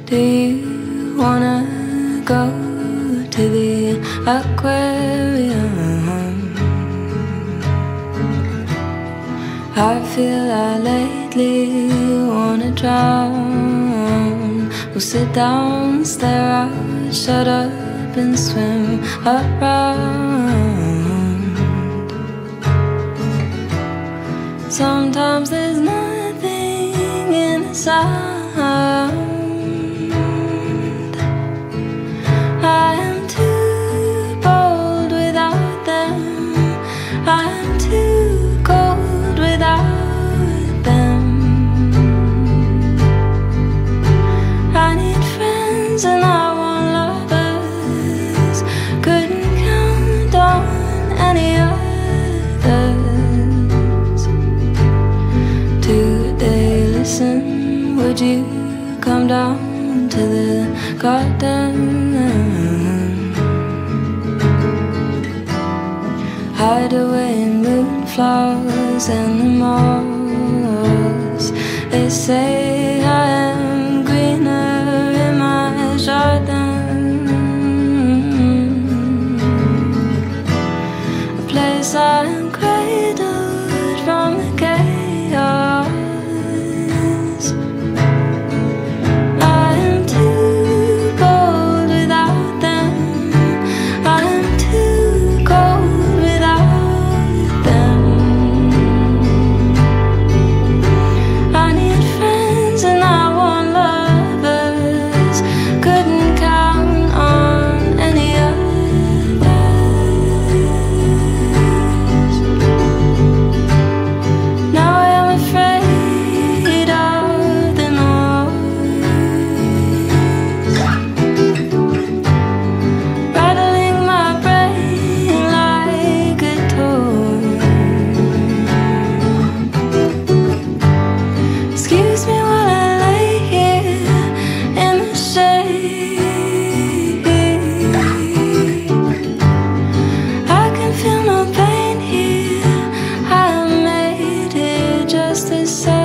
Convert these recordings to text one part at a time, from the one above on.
Do you wanna go to the aquarium? I feel I lately wanna drown. We'll sit down, stare out, shut up and swim around. Sometimes there's nothing in the sound. I am too bold without them. I am too cold without them. I need friends and I want lovers. Couldn't count on any others. Do they listen? Would you come down to the garden? Hide away in moonflowers and the moss. They say I am greener in my jardin, a place I am cradled from the chaos.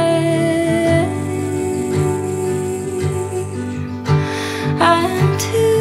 I am too